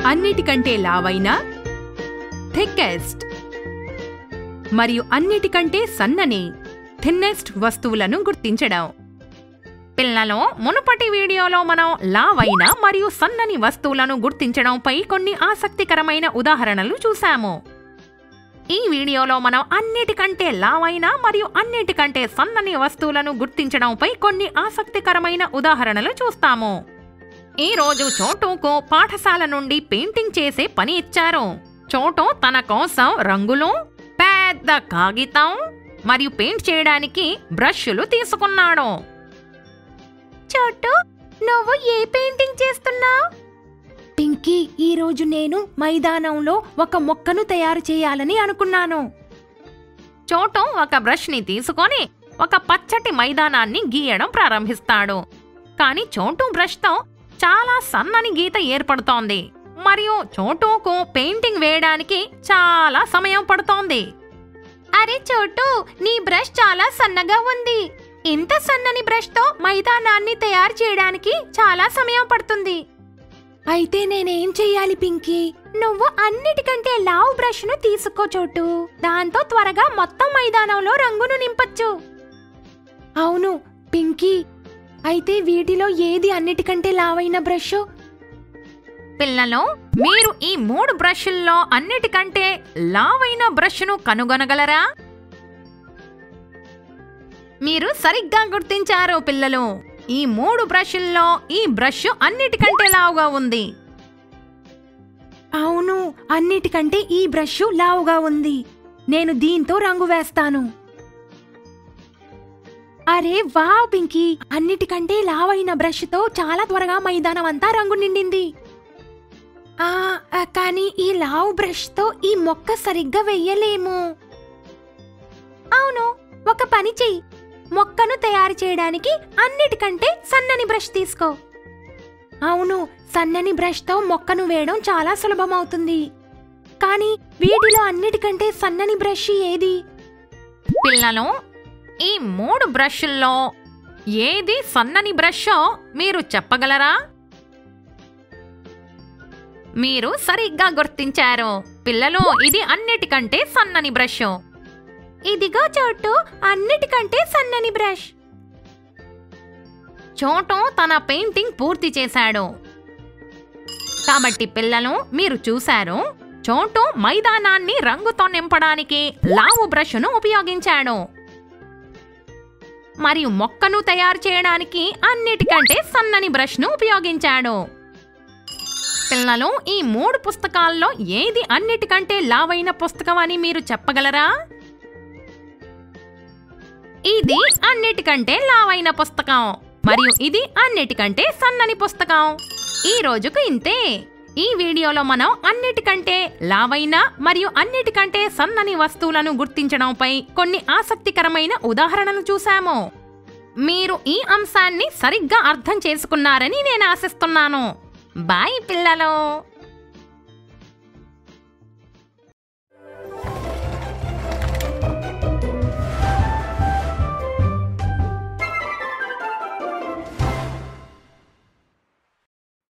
అన్నిటికంటే లావైన థిక్కెస్ట్ మరియు అన్నిటికంటే సన్నని థిన్నెస్ట్ వస్తువులను గుర్తించడం. పిల్లలు, మునుపటి వీడియోలో మనం లావైన మరియు సన్నని వస్తువులను గుర్తించడంపై కొన్ని ఆసక్తికరమైన ఉదాహరణలు చూసాము. ఈ వీడియోలో మనం అన్నిటికంటే లావైన మరియు అన్నిటికంటే సన్నని వస్తువులను గుర్తించడంపై కొన్ని ఆసక్తికరమైన ఉదాహరణలు చూస్తాము. ఈ రోజు చోటుకు పాఠశాల నుండి పెయింటింగ్ చేసే పని ఇచ్చారు. చోటు తన కోసం రంగులు, పెద్ద కాగితం మరియు పెయింట్ చేయడానికి బ్రష్లు తీసుకున్నాడు. చోటు, నువ్వు ఏ పెయింటింగ్ చేస్తున్నావు? పింకీ, ఈరోజు నేను మైదానంలో ఒక మొక్కను తయారు చేయాలని అనుకున్నాను. చోటు ఒక బ్రష్ ని తీసుకొని ఒక పచ్చటి మైదానాన్ని గీయడం ప్రారంభిస్తాడు. కానీ చోటు బ్రష్ తో చాలా సన్నని గీత ఏర్పడుతోంది మరియు చోటుకు పెయింటింగ్ వేయడానికి చాలా సమయం పడుతోంది. అరే చోటు, నీ బ్రష్ చాలా సన్నగా ఉంది. ఇంత సన్నని బ్రష్ తో మైదానాన్ని తయారు చేయడానికి చాలా సమయం పడుతుంది. అయితే నేనేం చెయ్యాలి పింకీ? నువ్వు అన్నిటికంటే లావు బ్రష్ ను తీసుకో చోటు. దాంతో త్వరగా మొత్తం మైదానంలో రంగును నింపొచ్చు. అవును పింకీ, అయితే వీటిలో ఏది అన్నిటికంటే లావైన బ్రష్? పిల్లలు, మీరు ఈ 3 బ్రష్ల్లో అన్నిటికంటే లావైన బ్రష్ను కనుగొనగలరా? మీరు సరిగ్గా గుర్తించారు పిల్లలు. ఈ 3 బ్రష్ల్లో ఈ బ్రష్ అన్నిటికంటే లావుగా ఉంది. అవును, అన్నిటికంటే ఈ బ్రష్ లావుగా ఉంది. నేను దీంతో రంగు వేస్తాను. అరే వావ్ పింకీ, అన్నిటికంటే లావైన బ్రష్ తో చాలా త్వరగా మైదానం అంతా రంగు నిండింది. కానీ ఈ లావు బ్రష్ తో ఈ మొక్క సరిగ్గా వెయ్యలేము. అవును, ఒక పని చెయ్యి. మొక్కను తయారు చేయడానికి అన్నిటికంటే సన్నని బ్రష్ తీసుకో. అవును, సన్నని బ్రష్ తో మొక్కను వేయడం చాలా సులభమవుతుంది. కానీ వీటిలో అన్నిటికంటే సన్నని బ్రష్ ఏది? పిల్లలు, ఈ 3 బ్రష్ల్లో ఏది సన్నని బ్రషో మీరు చెప్పగలరా? మీరు సరిగ్గా గుర్తించారు పిల్లలు. ఇది అన్నిటికంటే సన్నని బ్రష్. ఇదిగో చోటు, అన్నిటికంటే సన్నని బ్రష్. చోటు తన పెయింటింగ్ పూర్తి చేశాడు. కాబట్టి పిల్లలు, మీరు చూశారు, చోటు మైదానాన్ని రంగుతో నింపడానికి లావు బ్రష్ను ఉపయోగించాడు మరియు మొక్కను తయారు చేయడానికి అన్నిటికంటే సన్నని బ్రష్ను ఉపయోగించాడు. పిల్లలు, ఈ 3 పుస్తకాల్లో ఏది అన్నిటికంటే లావైన పుస్తకం అని మీరు చెప్పగలరా? ఇది అన్నిటికంటే లావైన పుస్తకం మరియు ఇది అన్నిటికంటే సన్నని పుస్తకం. ఈ రోజుకు ఇంతే. ఈ వీడియోలో మనం అన్నిటికంటే లావైన మరియు అన్నిటికంటే సన్నని వస్తువులను గుర్తించడంపై కొన్ని ఆసక్తికరమైన ఉదాహరణలు చూసాము. మీరు ఈ అంశాన్ని సరిగ్గా అర్థం చేసుకున్నారని నేను ఆశిస్తున్నాను. బాయ్ పిల్లలు.